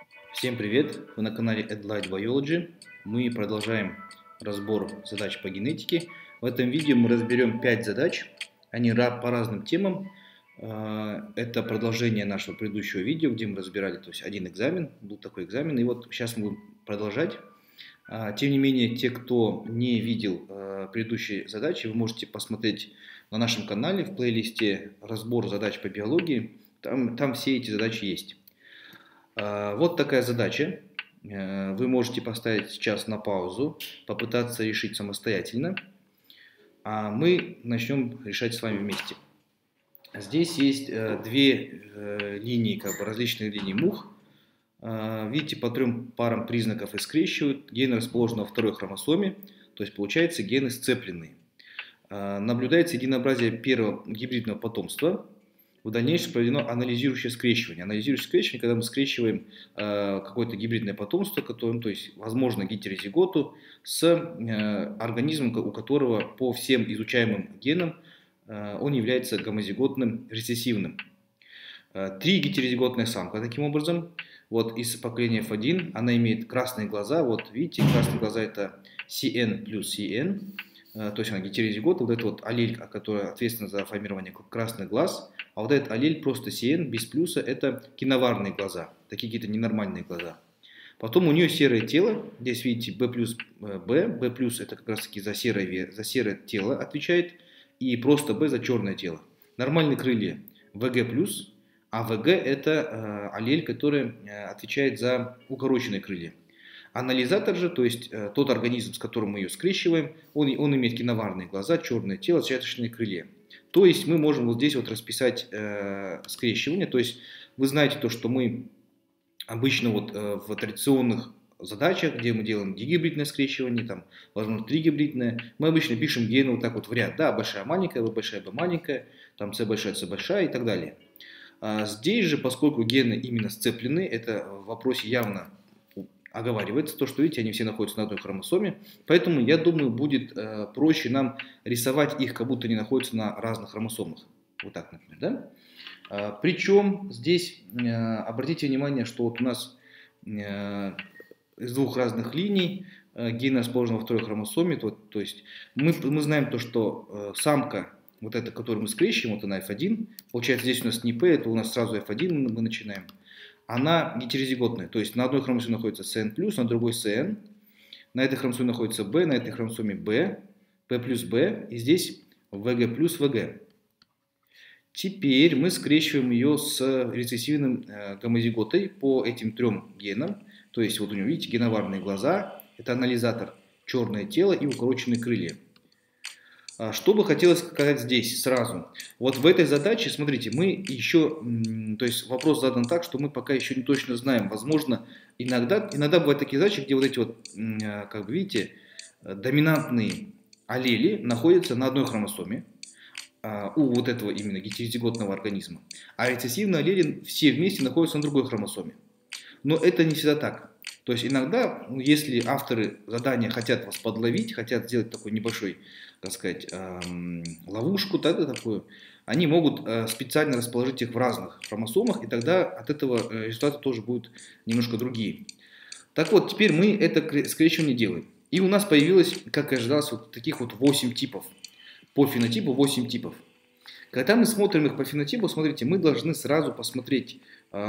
Всем привет! Вы на канале Adlight Biology. Мы продолжаем разбор задач по генетике. В этом видео мы разберем 5 задач. Они по разным темам. Это продолжение нашего предыдущего видео, где мы разбирали, то есть один экзамен, был такой экзамен. И вот сейчас мы будем продолжать. Тем не менее, те, кто не видел предыдущие задачи, вы можете посмотреть на нашем канале в плейлисте «Разбор задач по биологии». Там все эти задачи есть. Вот такая задача. Вы можете поставить сейчас на паузу, попытаться решить самостоятельно, а мы начнем решать с вами вместе. Здесь есть две линии, различные линии мух. Видите, по 3 парам признаков их скрещивают. Ген расположен во второй хромосоме, то есть получается гены сцепленные. Наблюдается единообразие первого гибридного потомства. В дальнейшем проведено анализирующее скрещивание. Анализирующее скрещивание, когда мы скрещиваем какое-то гибридное потомство, то есть, возможно, гетерозиготу, с организмом, у которого по всем изучаемым генам он является гомозиготным рецессивным. 3 гетерозиготная самка, таким образом, вот из поколения F1, она имеет красные глаза, вот видите, красные глаза это CN плюс CN, то есть она гетерозигота, вот это вот аллель, которая ответственна за формирование красных глаз, а вот этот аллель просто CN без плюса это киноварные глаза, такие какие-то ненормальные глаза. Потом у нее серое тело, здесь видите B плюс B, B плюс это как раз таки за серое тело отвечает, и просто B за черное тело. Нормальные крылья VG плюс, а VG это аллель, который отвечает за укороченные крылья. Анализатор же, то есть тот организм, с которым мы ее скрещиваем, он имеет киноварные глаза, черное тело, зачаточные крылья. То есть мы можем вот здесь вот расписать скрещивание. То есть вы знаете то, что мы обычно вот в традиционных задачах, где мы делаем дигибридное скрещивание, там, возможно, тригибридное, мы обычно пишем гены вот так вот в ряд. Да, большая, маленькая, B большая, B маленькая, там C большая, C большая и так далее. Здесь же, поскольку гены именно сцеплены, это в вопросе явно оговаривается, то, что, видите, они все находятся на одной хромосоме, поэтому, я думаю, будет проще нам рисовать их, как будто они находятся на разных хромосомах. Вот так, например, да? Причем здесь обратите внимание, что вот у нас из 2 разных линий ген расположен во второй хромосоме, то есть мы знаем то, что самка, вот эта, которую мы скрещиваем, вот она F1, получается здесь у нас не P, это у нас сразу F1 мы начинаем. Она гетерозиготная, то есть на одной хромосоме находится CN+, на другой CN, на этой хромосоме находится B, на этой хромосоме B, P плюс B, и здесь VG плюс VG. Теперь мы скрещиваем ее с рецессивным гомозиготой по этим 3 генам, то есть вот у нее, видите, геноварные глаза, это анализатор, черное тело и укороченные крылья. Что бы хотелось сказать здесь сразу. Вот в этой задаче, смотрите, мы еще, то есть вопрос задан так, что мы пока еще не точно знаем. Возможно, иногда бывают такие задачи, где вот эти вот, как бы видите, доминантные аллели находятся на одной хромосоме у вот этого именно гетерозиготного организма, а рецессивные аллели все вместе находятся на другой хромосоме. Но это не всегда так. То есть иногда, если авторы задания хотят вас подловить, хотят сделать такой небольшой, так сказать, ловушку, такую, они могут специально расположить их в разных хромосомах, и тогда от этого результаты тоже будут немножко другие. Так вот, теперь мы это скрещивание делаем. И у нас появилось, как и ожидалось, вот таких вот 8 типов. По фенотипу 8 типов. Когда мы смотрим их по фенотипу, смотрите, мы должны сразу посмотреть,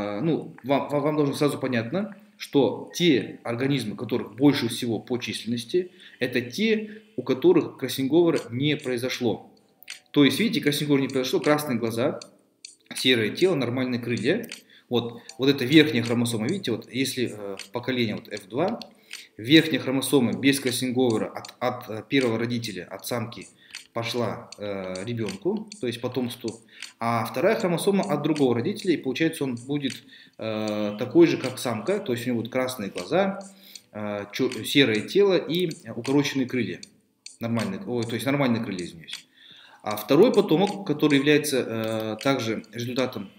вам должно сразу понятно, что те организмы, которых больше всего по численности, это те, у которых кроссинговера не произошло. То есть, видите, кроссинговер не произошло, красные глаза, серое тело, нормальные крылья. Вот это верхняя хромосома, видите, вот если в поколении вот F2, верхняя хромосома без кроссинговера от первого родителя, от самки, пошла ребенку, то есть потомству, а вторая хромосома от другого родителя, и получается он будет такой же, как самка, то есть у него будут красные глаза, серое тело и укороченные крылья. То есть нормальные крылья, извиняюсь. А второй потомок, который является также результатом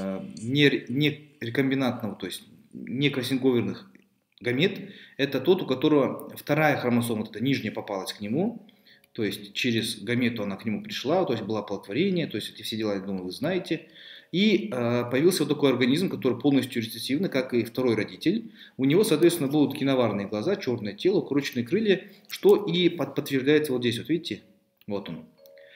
не рекомбинантного, то есть не кроссинговерных гамет, это тот, у которого вторая хромосома, вот эта нижняя, попалась к нему, то есть через гамету она к нему пришла, то есть было оплодотворение, то есть эти все дела, я думаю, вы знаете. И появился вот такой организм, который полностью рецессивный, как и второй родитель. У него, соответственно, будут киноварные глаза, черное тело, укороченные крылья, что и подтверждается вот здесь, вот видите, вот он.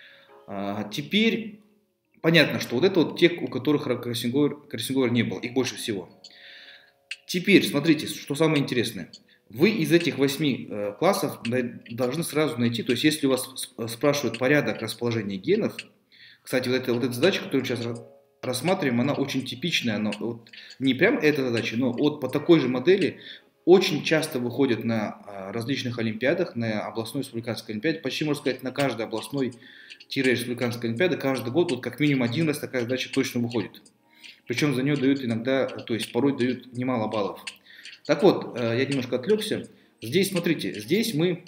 Теперь понятно, что вот это вот те, у которых кроссинговер не было, их больше всего. Теперь, смотрите, что самое интересное. Вы из этих 8 классов должны сразу найти, то есть если у вас спрашивают порядок расположения генов, кстати, вот эта задача, которую мы сейчас рассматриваем, она очень типичная, она вот, не прям эта задача, но вот по такой же модели очень часто выходят на различных олимпиадах, на областной республиканской олимпиаде, почти можно сказать на каждой областной-республиканской олимпиаде, каждый год вот как минимум один раз такая задача точно выходит. Причем за нее дают иногда, то есть порой дают немало баллов. Так вот, я немножко отвлекся. Здесь, смотрите, здесь мы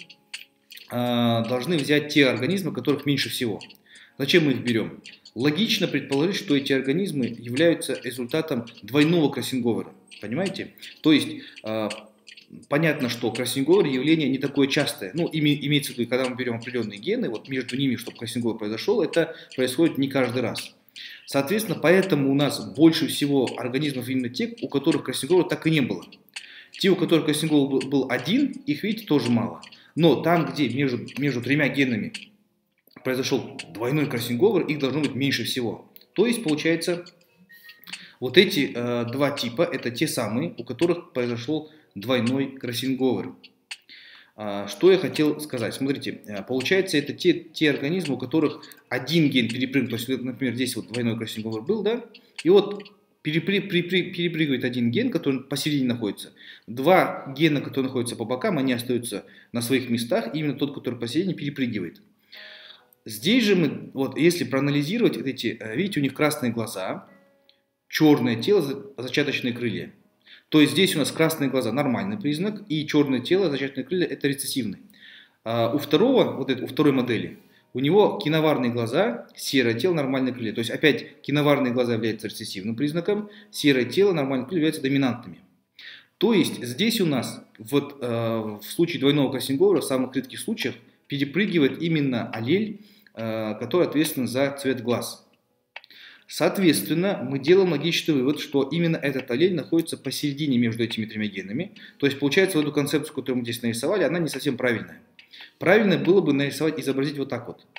должны взять те организмы, которых меньше всего. Зачем мы их берем? Логично предположить, что эти организмы являются результатом двойного кроссинговера. Понимаете? То есть, понятно, что кроссинговер явление не такое частое. Ну, имеется в виду, когда мы берем определенные гены, вот между ними, чтобы кроссинговер произошел, это происходит не каждый раз. Соответственно, поэтому у нас больше всего организмов именно тех, у которых кроссинговера так и не было. Те, у которых кроссинговер был один, их, видите, тоже мало. Но там, где между тремя генами произошел двойной кроссинговер, их должно быть меньше всего. То есть, получается, вот эти два типа, это те самые, у которых произошел двойной кроссинговер. Что я хотел сказать? Смотрите, получается, это те организмы, у которых один ген перепрыгнул, то есть, например, здесь вот двойной кроссинговер был, да, и вот перепрыгивает один ген, который посередине находится. Два гена, которые находятся по бокам, они остаются на своих местах, именно тот, который посередине, перепрыгивает. Здесь же мы, вот если проанализировать эти, видите, у них красные глаза, черное тело, зачаточные крылья. То есть здесь у нас красные глаза нормальный признак, и черное тело, зачаточные крылья это рецессивный. У второй модели, у него киноварные глаза, серое тело, нормальные крылья. То есть опять киноварные глаза являются рецессивным признаком, серое тело, нормальные крылья являются доминантными. То есть здесь у нас вот, в случае двойного кроссинговера, в самых редких случаях, перепрыгивает именно аллель, который ответственен за цвет глаз. Соответственно, мы делаем логичный вывод, что именно этот аллель находится посередине между этими тремя генами. То есть, получается, вот эту концепцию, которую мы здесь нарисовали, она не совсем правильная. Правильно было бы нарисовать, изобразить вот так вот.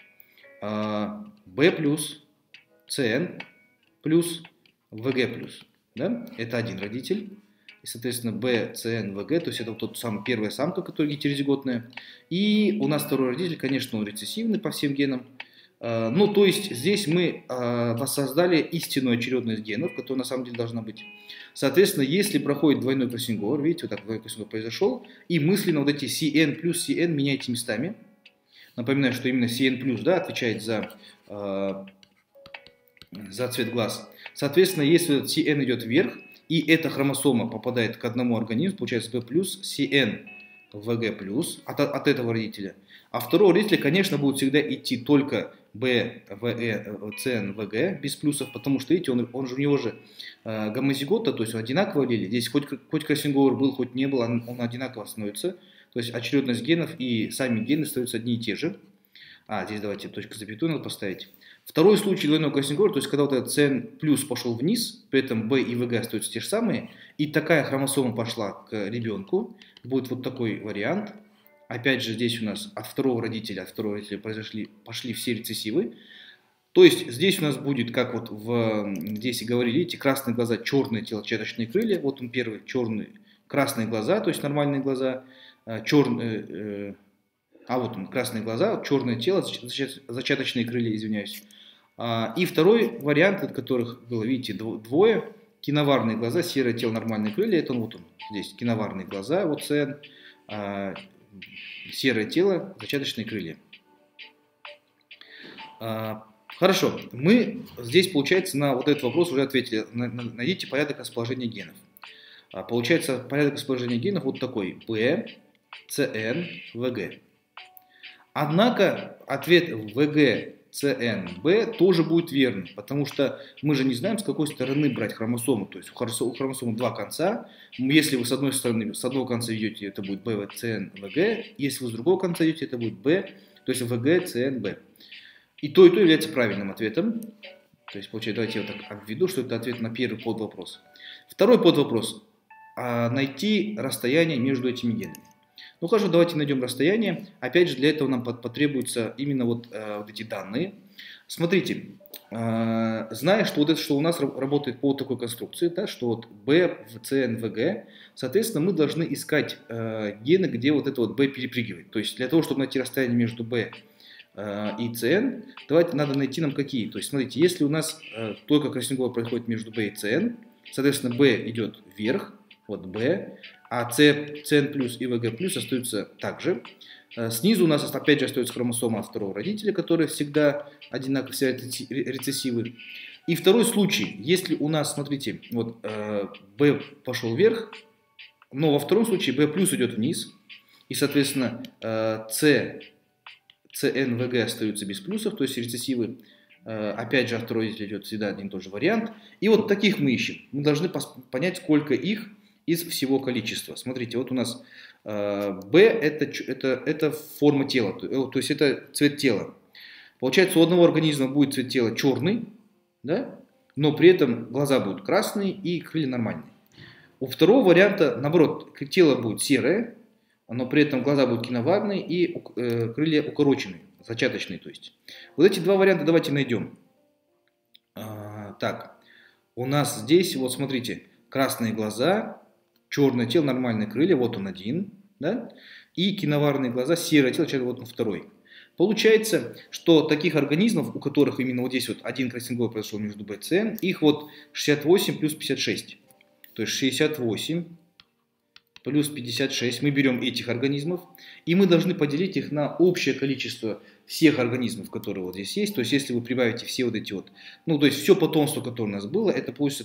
B плюс CN плюс VG плюс. Да? Это один родитель. И, соответственно, B, CN, VG, то есть это вот тот самый первая самка, которая гетерозиготная. И у нас второй родитель, конечно, он рецессивный по всем генам. Ну, то есть здесь мы воссоздали истинную очередность генов, которая на самом деле должна быть. Соответственно, если проходит двойной кроссинговер, видите, вот так двойной кроссинговер произошел, и мысленно вот эти CN плюс CN меняйте местами. Напоминаю, что именно CN плюс, да, отвечает за цвет глаз. Соответственно, если CN идет вверх, и эта хромосома попадает к одному организму, получается B плюс CN VG плюс от этого родителя. А второго родителя, конечно, будет всегда идти только B, VE, CN, VG без плюсов, потому что, видите, он же у него же гомозигота, то есть одинаково аллели. Здесь хоть кроссинговер был, хоть не был, он одинаково становится. То есть очередность генов и сами гены остаются одни и те же. Здесь давайте точку запятую надо поставить. Второй случай двойного кроссинговера, то есть когда вот этот CN плюс пошел вниз, при этом B и VG остаются те же самые, и такая хромосома пошла к ребенку, будет вот такой вариант. Опять же, здесь у нас от второго родителя пошли все рецессивы. То есть здесь у нас будет, как вот здесь и говорили, видите, красные глаза, черное тело, зачаточные крылья. Вот он первый, красные глаза, то есть нормальные глаза, вот он, красные глаза, черное тело, зачаточные крылья, извиняюсь. И второй вариант, от которых было, видите, двое, киноварные глаза, серое тело, нормальные крылья, это вот он, здесь киноварные глаза, вот CN, серое тело, зачаточные крылья. Хорошо, мы здесь, получается, на вот этот вопрос уже ответили. Найдите порядок расположения генов. Получается, порядок расположения генов вот такой. B, CN, VG. Однако ответ VG, CN, B тоже будет верным, потому что мы же не знаем, с какой стороны брать хромосому. То есть у хромосомы два конца. Если вы с одного конца идете, это будет B, CN, VG. Если вы с другого конца идете, это будет B, то есть VG, CN, B. И то является правильным ответом. То есть, получается, давайте я вот так обведу, что это ответ на первый подвопрос. Второй подвопрос. Найти расстояние между этими генами. Ну хорошо, давайте найдем расстояние. Опять же, для этого нам потребуются именно вот эти данные. Смотрите, зная, что вот это, что у нас работает по такой конструкции, да, что вот B в CN в G, соответственно, мы должны искать гены, где вот это вот B перепрыгивает. То есть для того, чтобы найти расстояние между B и CN, давайте надо найти нам какие. То есть смотрите, если у нас только кроссинговый происходит между B и CN, соответственно, B идет вверх, вот B, а CN плюс и VG плюс остаются также. Снизу у нас опять же остается хромосома от второго родителя, которые всегда одинаково, все рецессивы. И второй случай, если у нас, смотрите, вот B пошел вверх, но во втором случае B плюс идет вниз, и, соответственно, CN, VG остаются без плюсов, то есть рецессивы. Опять же, второй родитель идет всегда один и тот же вариант. И вот таких мы ищем. Мы должны понять, сколько их из всего количества. Смотрите, вот у нас B это форма тела, то есть это цвет тела. Получается, у одного организма будет цвет тела черный, да? Но при этом глаза будут красные и крылья нормальные. У второго варианта, наоборот, тело будет серое, но при этом глаза будут киноварные и крылья укороченные, зачаточные, то есть. Вот эти два варианта давайте найдем. Так, у нас здесь, вот смотрите, красные глаза, черное тело, нормальные крылья, вот он один, да? И киноварные глаза, серое тело, вот он второй. Получается, что таких организмов, у которых именно вот здесь вот один кроссинговый произошел между B и CN, их вот 68 плюс 56. То есть 68 плюс 56. Мы берем этих организмов, и мы должны поделить их на общее количество всех организмов, которые вот здесь есть. То есть если вы прибавите все вот эти вот, ну то есть все потомство, которое у нас было, это получится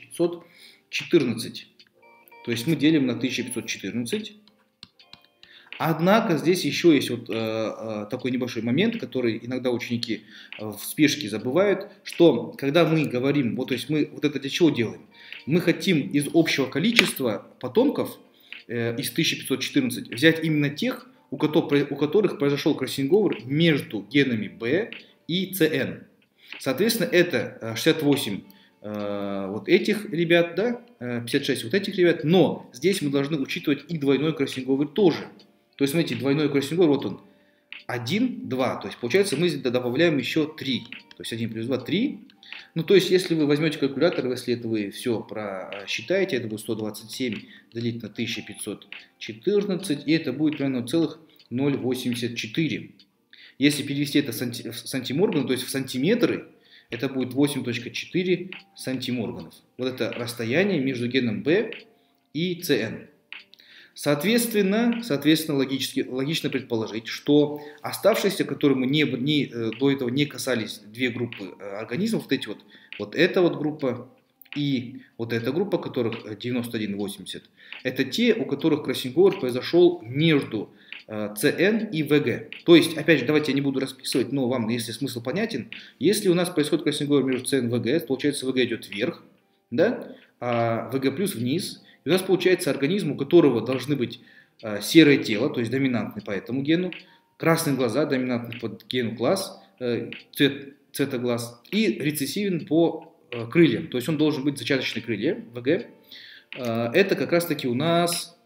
1514. То есть мы делим на 1514. Однако здесь еще есть вот такой небольшой момент, который иногда ученики в спешке забывают, что когда мы говорим, вот, то есть мы вот это для чего делаем? Мы хотим из общего количества потомков, из 1514, взять именно тех, у которых произошел кроссинговер между генами B и CN. Соответственно, это 68 вот этих ребят, да, 56 вот этих ребят, но здесь мы должны учитывать и двойной кроссинговер тоже. То есть, смотрите, двойной кроссинговер, вот он, 1, 2, то есть, получается, мы здесь добавляем еще 3, то есть 1 плюс 2, 3. Ну, то есть, если вы возьмете калькулятор, если это вы все просчитаете, это будет 127 делить на 1514, и это будет примерно 0,084. Если перевести это в сантиморганы, то есть в сантиметры, это будет 8,4 сантиморганов. Вот это расстояние между геном B и CN. Соответственно, логично предположить, что оставшиеся, которые мы до этого не касались, две группы организмов, вот эта вот группа и вот эта группа, которых 91,80, это те, у которых кроссинговер произошел между CN и VG. То есть, опять же, давайте я не буду расписывать, но вам, если смысл понятен, если у нас происходит кроссинговер между CN и VG, получается, VG идет вверх, да, а VG плюс вниз. И у нас получается организм, у которого должны быть серое тело, то есть доминантный по этому гену, красные глаза, доминантный по гену глаз, цвета глаз, и рецессивен по крыльям, то есть он должен быть зачаточные крылья, ВГ. Это как раз таки у нас,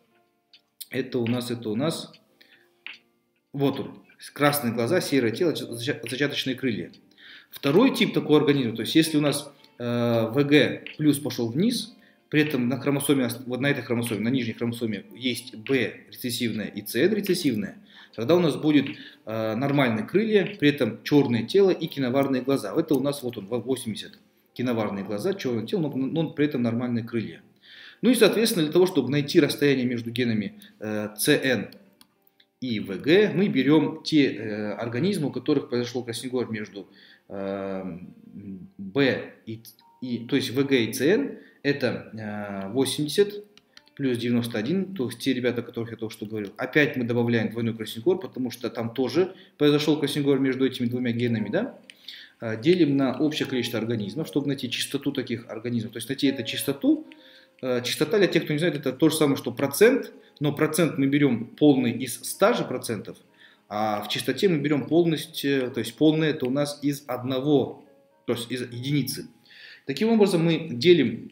вот он, красные глаза, серое тело, зачаточные крылья. Второй тип такого организма, то есть если у нас ВГ плюс пошел вниз, при этом на хромосоме, вот на этой хромосоме, на нижней хромосоме есть B рецессивная и CN рецессивная, тогда у нас будет нормальные крылья, при этом черное тело и киноварные глаза. Это у нас вот он, 80 киноварные глаза, черное тело, но при этом нормальные крылья. Ну и, соответственно, для того, чтобы найти расстояние между генами CN и VG, мы берем те организмы, у которых произошел кроссинговер между B то есть VG и CN, это 80 плюс 91, то есть те ребята, о которых я только что говорил. Опять мы добавляем двойной кроссинговер, потому что там тоже произошел кроссинговер между этими двумя генами, да? Делим на общее количество организмов, чтобы найти частоту таких организмов. То есть найти эту частоту. Частота, для тех, кто не знает, это то же самое, что процент, но процент мы берем полный из 100 же процентов, а в частоте мы берем полностью, то есть полное это у нас из 1%. то есть из единицы. Таким образом, мы делим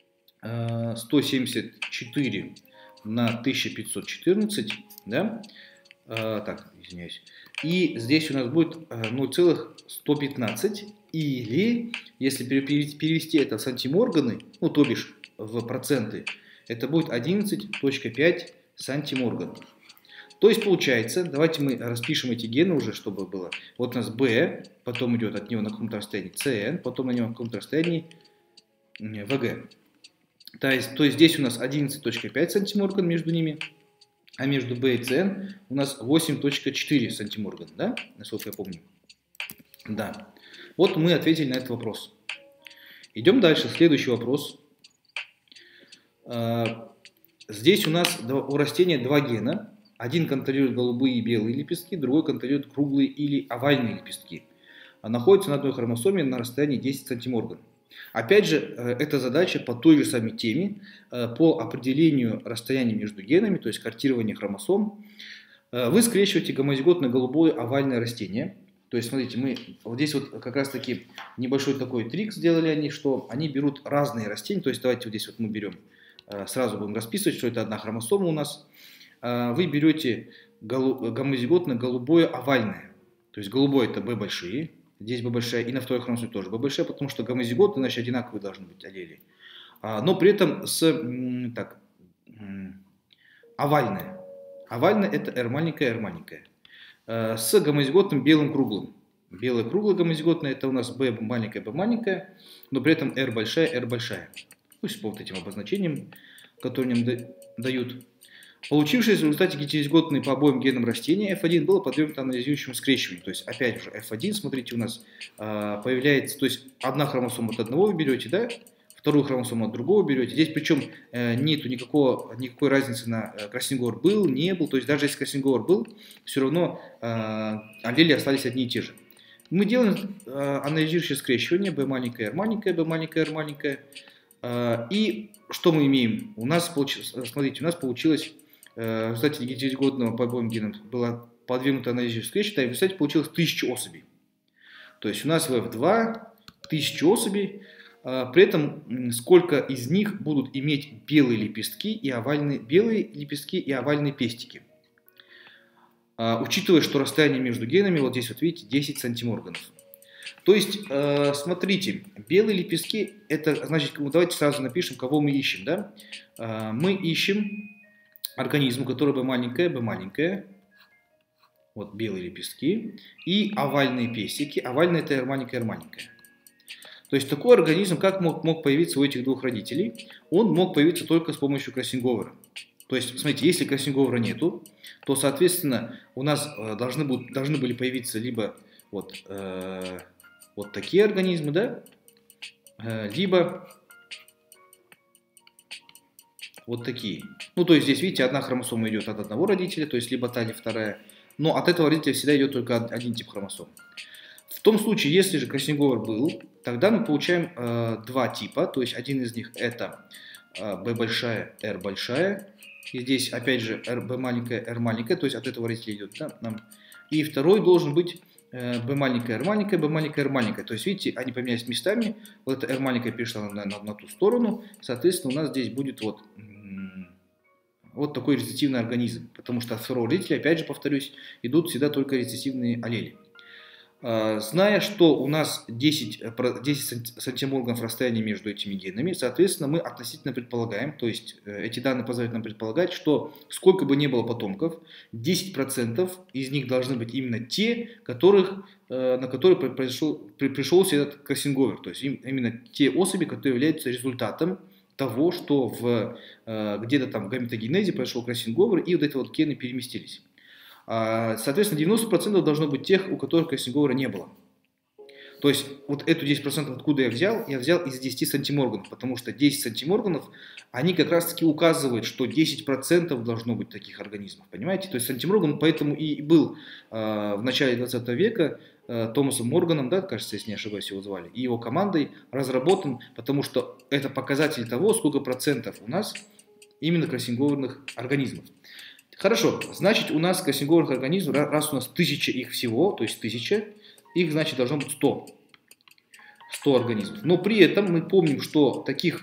174 на 1514, да? Так, извиняюсь. И здесь у нас будет 0,115, или, если перевести это в сантиморганы, ну, то бишь в проценты, это будет 11,5 сантиморганов. То есть получается, давайте мы распишем эти гены уже, чтобы было. Вот у нас B, потом идет от него на каком-то расстоянии CN, потом на него на каком-то расстоянии VG. То есть здесь у нас 11,5 сантиморган между ними, а между B и CN у нас 8,4 сантиморган, да? Насколько я помню. Да. Вот мы ответили на этот вопрос. Идем дальше. Следующий вопрос. Здесь у нас у растения два гена. Один контролирует голубые и белые лепестки, другой контролирует круглые или овальные лепестки. Находится на одной хромосоме на расстоянии 10 сантиморган. Опять же, эта задача по той же самой теме, по определению расстояния между генами, то есть картирование хромосом. Вы скрещиваете гомозиготное голубое овальное растение. То есть, смотрите, мы вот здесь вот как раз таки небольшой такой трик сделали они, что они берут разные растения. То есть, давайте вот здесь вот мы берем, сразу будем расписывать, что это одна хромосома у нас. Вы берете гомозиготное голубое овальное. То есть, голубое это B большие. Здесь B большая, и на второй хромосоме тоже B большая, потому что гомозиготы, значит, одинаковые должны быть аллели. Но при этом овальное. Овальное это R маленькая, R маленькая. С гомозиготным белым круглым. Белое круглое гомозиготное это у нас B маленькая, но при этом R большая. Пусть по вот этим обозначениям, которые нам дают. Получившееся в результате гетерозиготные по обоим генам растения F1 было подвергнуто анализирующему скрещиванию. То есть, опять же, F1, смотрите, у нас появляется, то есть, одна хромосома от одного вы берете, да, вторую хромосому от другого берете. Здесь причем нету никакой разницы на кроссинговер был, не был. То есть, даже если кроссинговер был, все равно аллели остались одни и те же. Мы делаем анализирующее скрещивание B маленькая, R маленькая, B маленькая, R маленькая. И что мы имеем? У нас получилось в результате гетерозиготного по обоим генам было подвергнуто анализу скрещивания, и в результате получилось 1000 особей. То есть у нас в F2 1000 особей, при этом сколько из них будут иметь белые лепестки и овальные пестики. Учитывая, что расстояние между генами, вот здесь вот видите, 10 сантиморганов. То есть, смотрите, белые лепестки, это значит, давайте сразу напишем, кого мы ищем. Да? Мы ищем организм, у которого B маленькая, вот белые лепестки, и овальные пестики. Овальные это R маленькая. То есть, такой организм, как мог появиться у этих двух родителей? Он мог появиться только с помощью кроссинговера. То есть, смотрите, если кроссинговера нету, то, соответственно, у нас должны были появиться либо вот такие организмы, да, либо вот такие. Ну, то есть здесь, видите, одна хромосома идет от одного родителя, то есть либо та, либо вторая, но от этого родителя всегда идет только один тип хромосом. В том случае, если же кроссинговер был, тогда мы получаем два типа, то есть один из них это B большая, R большая, и здесь опять же B маленькая, R маленькая, то есть от этого родителя идет, да, нам. И второй должен быть B маленькая, R маленькая, B маленькая, R маленькая. То есть, видите, они поменялись местами. Вот эта R маленькая перешла на ту сторону. Соответственно, у нас здесь будет вот такой рецессивный организм. Потому что от второго родителя, опять же, повторюсь, идут всегда только рецессивные аллели. Зная, что у нас 10 сантиморганов расстояния между этими генами, соответственно, мы относительно предполагаем, то есть эти данные позволяют нам предполагать, что сколько бы ни было потомков, 10% из них должны быть именно те, на которые пришелся этот кроссинговер, то есть именно те особи, которые являются результатом того, что где-то там в гаметогенезе произошел кроссинговер, и вот эти вот гены переместились. Соответственно, 90% должно быть тех, у которых кроссинговера не было. То есть, вот эту 10% откуда я взял? Я взял из 10 сантиморганов, потому что 10 сантиморганов, они как раз-таки указывают, что 10% должно быть таких организмов, понимаете? То есть, сантиморган поэтому и был в начале 20 века Томасом Морганом, да, кажется, если не ошибаюсь, его звали, и его командой разработан, потому что это показатель того, сколько процентов у нас именно кроссинговерных организмов. Хорошо, значит, у нас кроссинговерных организмов, раз у нас 1000 их всего, то есть 1000, их, значит, должно быть 100. 100 организмов. Но при этом мы помним, что таких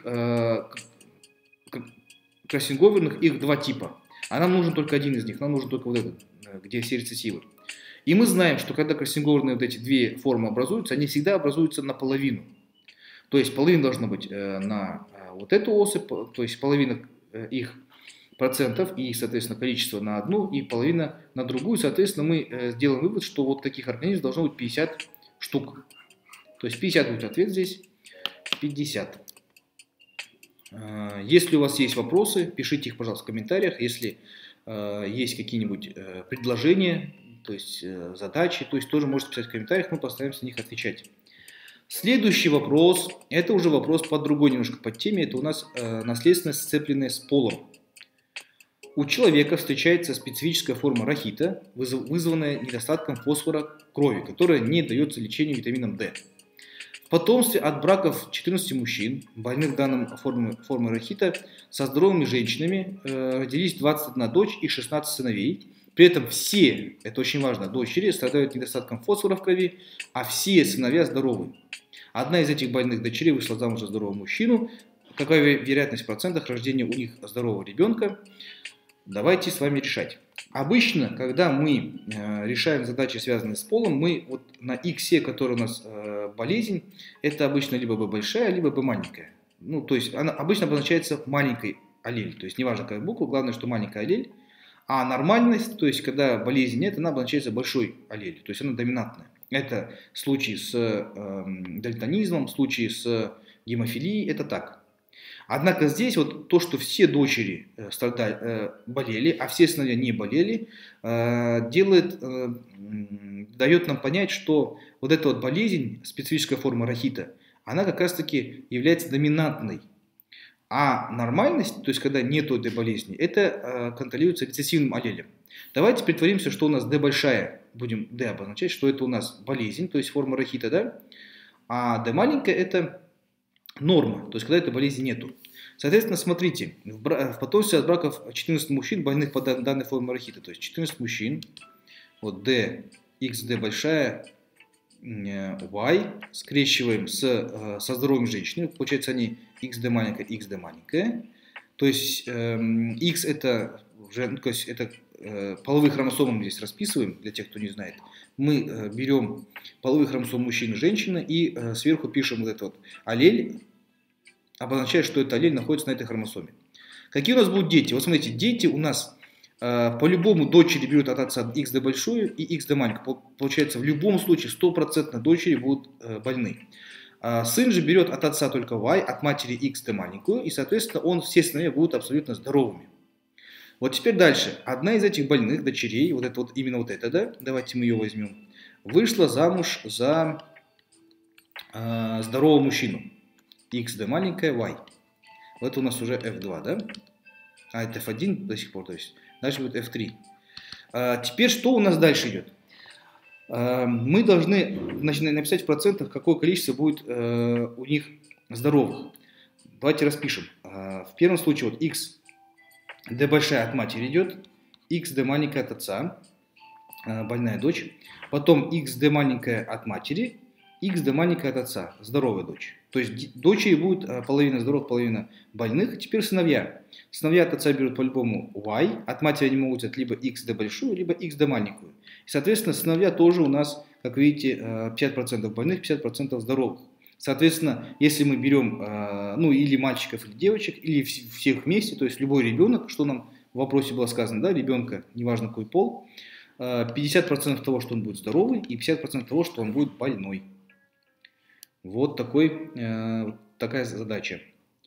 кроссинговерных их два типа. А нам нужен только один из них, нам нужен только вот этот, где все рецессивы. И мы знаем, что когда кроссинговерные вот эти две формы образуются, они всегда образуются наполовину. То есть половина должна быть на вот эту особь, то есть половина их процентов и, соответственно, количество на одну и половина на другую. Соответственно, мы сделаем вывод, что вот таких организмов должно быть 50 штук. То есть 50 будет ответ здесь, 50. Если у вас есть вопросы, пишите их, пожалуйста, в комментариях. Если есть какие-нибудь предложения, то есть задачи, то есть тоже можете писать в комментариях, мы постараемся на них отвечать. Следующий вопрос, это уже вопрос по другой немножко под теме, это у нас наследственность, сцепленная с полом. У человека встречается специфическая форма рахита, вызванная недостатком фосфора в крови, которая не дается лечению витамином D. В потомстве от браков 14 мужчин, больных данной формой рахита, со здоровыми женщинами родились 21 дочь и 16 сыновей. При этом все, это очень важно, дочери страдают недостатком фосфора в крови, а все сыновья здоровы. Одна из этих больных дочерей вышла замуж за здорового мужчину. Какая вероятность в процентах рождения у них здорового ребенка? Давайте с вами решать. Обычно, когда мы решаем задачи, связанные с полом, мы вот на иксе, который у нас болезнь, это обычно либо b большая, либо b маленькая. Ну, то есть она обычно обозначается маленькой аллель. То есть неважно какая буква, главное, что маленькая аллель. А нормальность, то есть когда болезни нет, она обозначается большой аллелью, то есть она доминантная. Это случаи с дальтонизмом, случаи с гемофилией, это так. Однако здесь вот то, что все дочери болели, а все сыновья не болели, дает нам понять, что вот эта вот болезнь, специфическая форма рахита, она как раз таки является доминантной. А нормальность, то есть когда нет этой болезни, это контролируется рецессивным аллелем. Давайте притворимся, что у нас D большая, будем D обозначать, что это у нас болезнь, то есть форма рахита, да? А D маленькая это норма, то есть когда этой болезни нету. Соответственно, смотрите, в потомстве от браков 14 мужчин, больных по данной форме рахита, то есть 14 мужчин, вот D, XD большая, Y, скрещиваем со здоровыми женщинами, получается они XD маленькая. То есть X это уже, то есть это половые хромосомы мы здесь расписываем, для тех, кто не знает. Мы берем половые хромосомы мужчины и женщины и сверху пишем вот этот вот аллель, обозначая, что этот аллель находится на этой хромосоме. Какие у нас будут дети? Вот смотрите, дети у нас по-любому дочери берут от отца XD большую и XD маленькую. Получается, в любом случае 100% дочери будут больны. Сын же берет от отца только Y, от матери XD маленькую, и, соответственно, все сыновья будут абсолютно здоровыми. Вот теперь дальше. Одна из этих больных дочерей, вот это вот именно вот эта, да, давайте мы ее возьмем, вышла замуж за здорового мужчину. XD маленькая, Y. Вот это у нас уже F2, да? А это F1 до сих пор, то есть дальше будет F3. Теперь что у нас дальше идет? Мы должны написать в процентах, какое количество будет у них здоровых. Давайте распишем. В первом случае вот X, D большая от матери идет, XD маленькая от отца, больная дочь. Потом XD маленькая от матери, XD маленькая от отца, здоровая дочь. То есть дочери будет половина здоровых, половина больных. Теперь сыновья. Сыновья от отца берут по-любому Y, от матери они могут взять либо XD большую, либо XD маленькую. И, соответственно, сыновья тоже у нас, как видите, 50% больных, 50% здоровых. Соответственно, если мы берем, ну, или мальчиков, или девочек, или всех вместе, то есть любой ребенок, что нам в вопросе было сказано, да, ребенка, неважно какой пол, 50% того, что он будет здоровый, и 50% того, что он будет больной. Вот такая задача.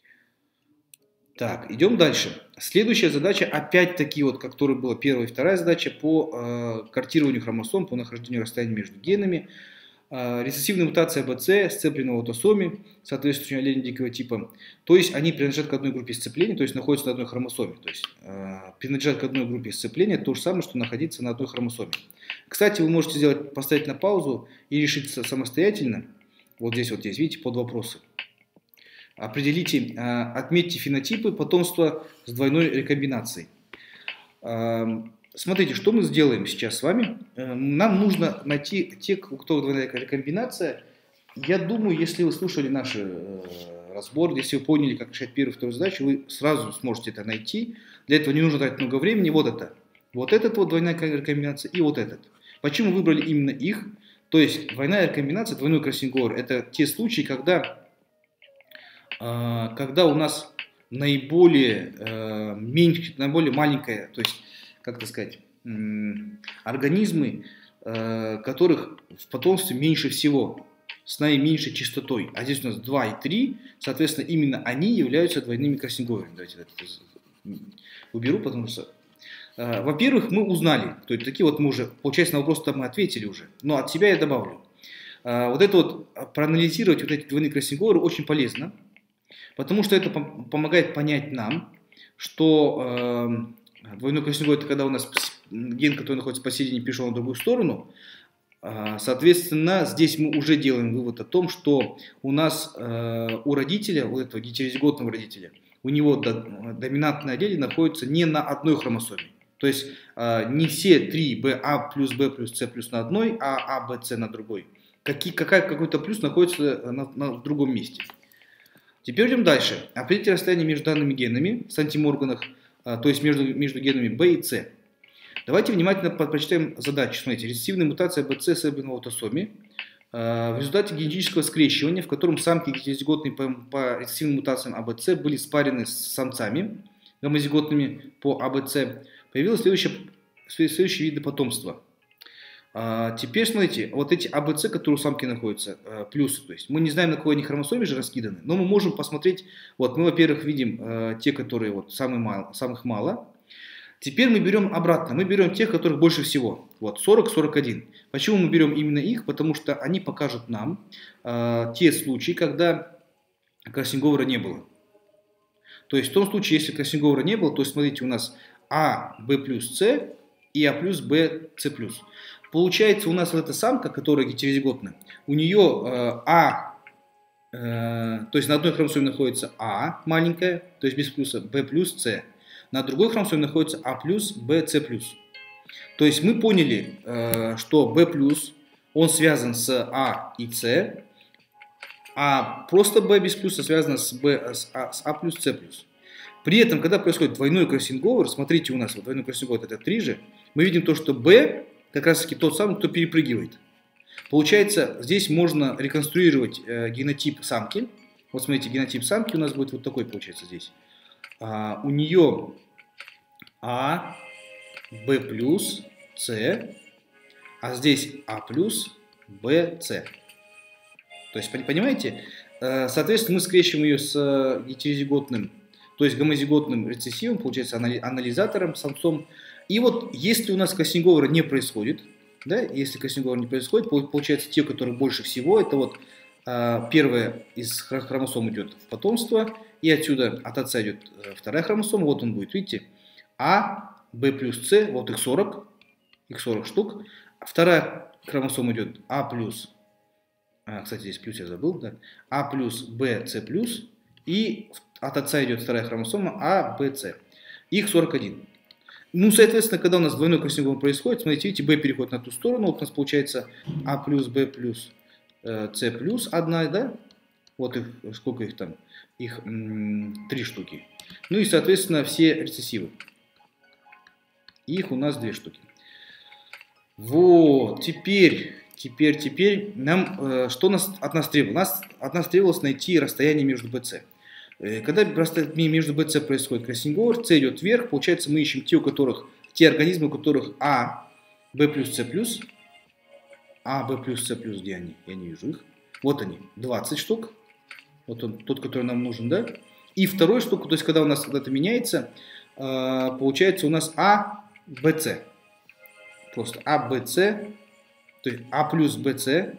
Так, идем дальше. Следующая задача, опять-таки, вот, которая была первая и вторая задача, по картированию хромосом, по нахождению расстояния между генами. Рецессивная мутация БЦ, сцепленная в аутосоме, соответствующая аллелем дикого типа. То есть они принадлежат к одной группе сцепления, то есть находятся на одной хромосоме. То есть принадлежат к одной группе сцепления, то же самое, что находиться на одной хромосоме. Кстати, вы можете поставить на паузу и решить самостоятельно. Вот здесь вот есть, видите, под вопросы. Определите, отметьте фенотипы потомства с двойной рекомбинацией. Смотрите, что мы сделаем сейчас с вами. Нам нужно найти те, у кого двойная рекомбинация, Я думаю, если вы слушали наш разбор, если вы поняли, как решать первую и вторую задачу, вы сразу сможете это найти. Для этого не нужно тратить много времени. Вот это. Вот этот вот двойная комбинация и вот этот. Почему выбрали именно их? То есть двойная комбинация, двойной кроссинг-овер, это те случаи, когда у нас наиболее маленькая, то есть, как это сказать, организмы, которых в потомстве меньше всего, с наименьшей частотой. А здесь у нас 2 и 3, соответственно, именно они являются двойными кроссинг-оверами. Давайте это уберу, потому что, во-первых, мы узнали, кто это такие, вот мы уже, получается, на вопрос-то мы ответили уже, но от себя я добавлю. Вот это вот, проанализировать вот эти двойные кроссинг-оверы очень полезно, потому что это помогает понять нам, что двойной кроссинг-овер это когда у нас ген, который находится посередине, перешел на другую сторону. Соответственно, здесь мы уже делаем вывод о том, что у нас у родителя, у этого гетерозиготного родителя, у него доминантные аллели находятся не на одной хромосоме. То есть не все 3 БА плюс Б плюс С плюс на одной, а А, Б, С на другой. Какой-то плюс находится в другом месте. Теперь идем дальше. Определите расстояние между данными генами в сантиморганах, то есть между генами B и C. Давайте внимательно прочитаем задачу. Смотрите, рецессивная мутация BC особенно в аутосоме. В результате генетического скрещивания, в котором самки гетерозиготные по рецессивным мутациям АБЦ были спарены с самцами гомозиготными по АБЦ, появились следующие виды потомства. Теперь смотрите, вот эти АБЦ, которые у самки находятся, плюсы, то есть мы не знаем, на какой они хромосоме же раскиданы, но мы можем посмотреть, вот мы, во-первых, видим те, которые вот самых мало. Теперь мы берем обратно, мы берем тех, которых больше всего, вот 40-41. Почему мы берем именно их? Потому что они покажут нам те случаи, когда кроссинг-овера не было. То есть в том случае, если кроссинг-овера не было, то смотрите, у нас А, Б плюс С и А плюс Б, С плюс. Получается, у нас вот эта самка, которая гетерозиготна, у нее то есть на одной хромосоме находится А маленькая, то есть без плюса, Б плюс С. На другой хромосоме находится А плюс, Б, С плюс. То есть мы поняли, что Б плюс, он связан с А и С, а просто Б без плюса связано с А плюс, С плюс. При этом, когда происходит двойной кроссинг-овер, смотрите, у нас вот двойной кроссинг-овер это 3 же, мы видим то, что Б как раз таки тот самый, кто перепрыгивает. Получается, здесь можно реконструировать генотип самки. Вот смотрите, генотип самки у нас будет вот такой, получается, здесь. У нее А, Б плюс, С, а здесь А плюс, Б, С. То есть, понимаете? Соответственно, мы скрещиваем ее с гетерозиготным, то есть гомозиготным рецессивом, получается, анализатором, самцом. И вот, если у нас кроссинг-овера не происходит, да, если кроссинг-овер не происходит, получается, те, которые больше всего, это вот первая из хромосом идет в потомство, и отсюда от отца идет вторая хромосома, вот он будет, видите, А, Б плюс С, вот их 40 штук. Вторая хромосома идет А плюс, кстати, здесь плюс я забыл, да, А плюс, Б, С плюс, и от отца идет вторая хромосома А, Б, С. Их 41. Ну, соответственно, когда у нас двойной кроссинг происходит, смотрите, видите, B переходит на ту сторону, вот у нас получается А плюс, Б плюс, С плюс одна, да? Вот их, сколько их там? Их 3 штуки. Ну и, соответственно, все рецессивы. Их у нас 2 штуки. Вот, теперь нам, что от нас требовалось? От нас требовалось найти расстояние между BC. Когда между BC происходит кроссинг-овер, С идет вверх, получается, мы ищем те организмы, у которых А, Б плюс, С плюс, А, Б плюс, С плюс, где они? Я не вижу их. Вот они, 20 штук. Вот он, тот, который нам нужен, да? И второй штук, то есть, когда у нас это меняется, получается у нас А, Б, С. Просто А, Б, С, то есть А плюс, Б, С,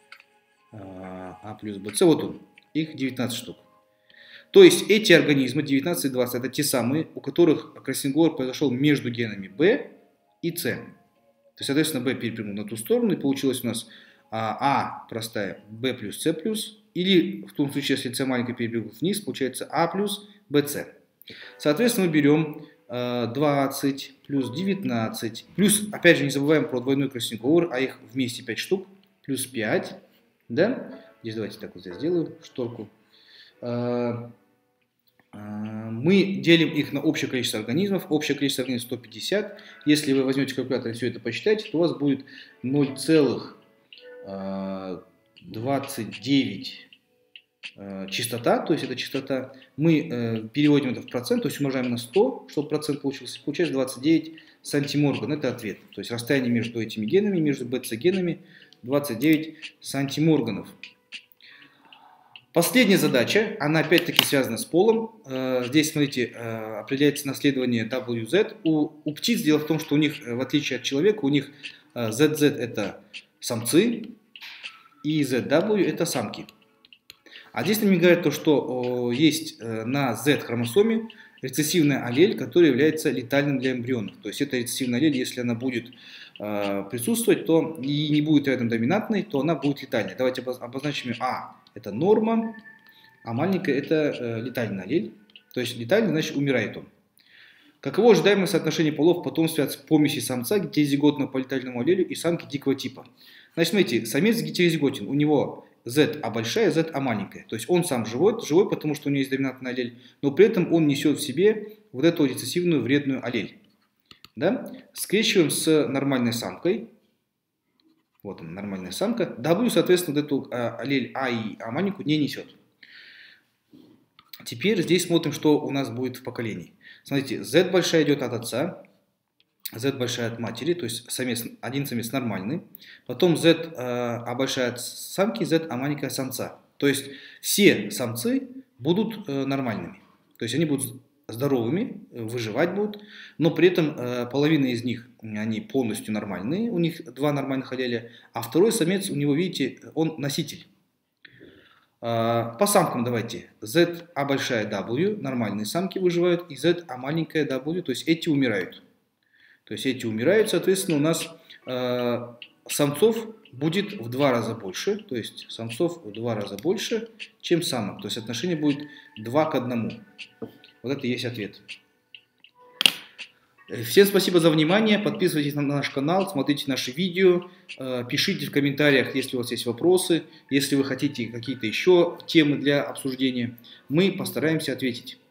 вот он, их 19 штук. То есть эти организмы, 19 и 20, это те самые, у которых кроссинг-овер произошел между генами B и C. То есть, соответственно, B перепрыгнул на ту сторону, и получилось у нас А простая, B плюс C плюс, или в том случае, если C маленькая перепрыгнул вниз, получается А плюс BC. Соответственно, мы берем 20 плюс 19, плюс, опять же, не забываем про двойной кроссинг-овер, а их вместе 5 штук, плюс 5, да? Здесь давайте так вот здесь сделаю шторку. Мы делим их на общее количество организмов. Общее количество организмов 150. Если вы возьмете калькулятор и все это посчитаете, то у вас будет 0,29 частота, то есть это частота. Мы переводим это в процент, то есть умножаем на 100, чтобы процент получился. Получается 29 сантиморган. Это ответ. То есть расстояние между этими генами, между БЦ-генами 29 сантиморганов. Последняя задача, она опять-таки связана с полом. Здесь, смотрите, определяется наследование WZ. У птиц дело в том, что у них, в отличие от человека, у них ZZ это самцы и ZW это самки. А здесь нам говорят то, что есть на Z-хромосоме рецессивная аллель, которая является летальным для эмбрионов. То есть это рецессивная аллель, если она будет присутствовать, то и не будет рядом доминантной, то она будет летальной. Давайте обозначим ее А. Это норма, а маленькая это летальный аллель. То есть летальный, значит умирает он. Каково ожидаемое соотношение полов в потомстве от помеси самца гетерозиготного по летальному аллелю и самки дикого типа? Значит, смотрите, самец гетерозиготен, у него Z А большая, Z А маленькая. То есть он сам живой, потому что у него есть доминантный аллель, но при этом он несет в себе вот эту рецессивную вредную аллель. Да? Скрещиваем с нормальной самкой. Вот она, нормальная самка. W, соответственно, вот эту аллель А и А маленькую не несет. Теперь здесь смотрим, что у нас будет в поколении. Смотрите, Z большая идет от отца, Z большая от матери, то есть один самец нормальный. Потом Z А большая от самки, Z А маленькая от самца. То есть все самцы будут нормальными. То есть они будут здоровыми, выживать будут, но при этом половина из них, они полностью нормальные, у них два нормальных аллеля, а второй самец, у него, видите, он носитель. По самкам давайте. Z А большая W, нормальные самки выживают, и Z А маленькая W, то есть эти умирают. То есть эти умирают, соответственно, у нас самцов будет в 2 раза больше, то есть самцов в 2 раза больше, чем самок. То есть отношение будет 2 к 1. Вот это и есть ответ. Всем спасибо за внимание. Подписывайтесь на наш канал, смотрите наши видео, пишите в комментариях, если у вас есть вопросы, если вы хотите какие-то еще темы для обсуждения. Мы постараемся ответить.